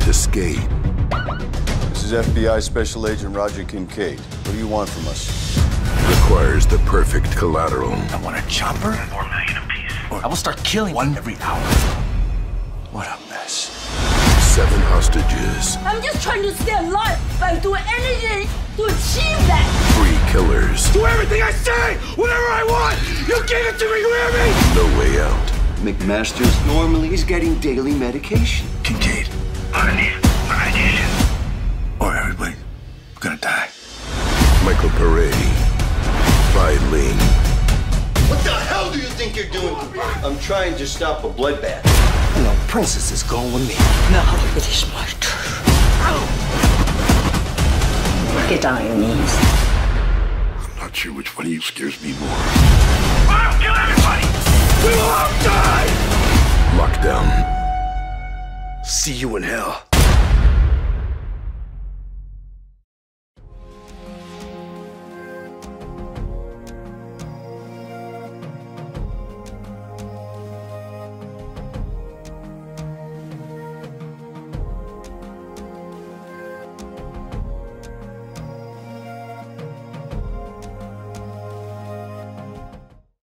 escape. This is FBI Special Agent Roger Kincaid. What do you want from us? Requires the perfect collateral. I want a chopper. 4 million apiece. Or I will start killing one every hour. What a mess. 7 hostages. I'm just trying to stay alive, but I'm doing anything to achieve that. 3 killers. Do everything I say! Whatever I want! You give it to me, you hear me? No way out. McMaster's normally is getting daily medication. Kincaid, I need radiation. or everybody gonna die. Michael Paré. Bai Ling. What the hell do you think you're doing? I'm trying to stop a bloodbath. No princess is going with me. Now it is my turn. Get down on your knees. I'm not sure which one of you scares me more. I'll kill everybody! We will all die! Lockdown. See you in hell.